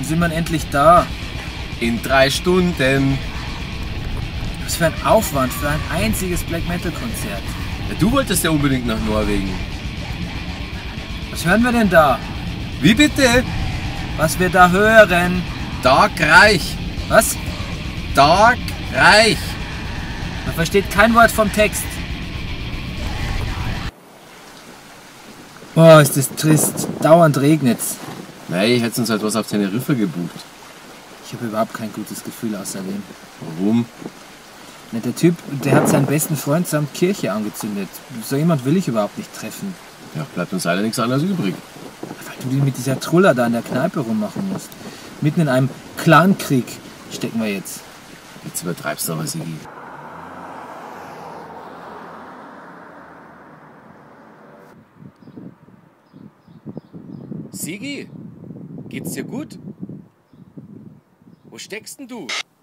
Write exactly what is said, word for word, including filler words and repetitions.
Wann sind wir denn endlich da? In drei Stunden. Was für ein Aufwand für ein einziges Black Metal Konzert. Ja, du wolltest ja unbedingt nach Norwegen. Was hören wir denn da? Wie bitte? Was wir da hören? Dark Reich. Was? Dark Reich. Man versteht kein Wort vom Text. Boah, ist das trist. Dauernd regnet's. Nein, ich hätte uns halt was auf Teneriffa gebucht. Ich habe überhaupt kein gutes Gefühl außerdem. Warum? Na, der Typ, der hat seinen besten Freund samt Kirche angezündet. So jemand will ich überhaupt nicht treffen. Ja, bleibt uns leider nichts anderes übrig. Weil du die mit dieser Truller da in der Kneipe rummachen musst. Mitten in einem Clankrieg stecken wir jetzt. Jetzt übertreibst du aber, Sigi. Sigi, geht's dir gut? Wo steckst denn du?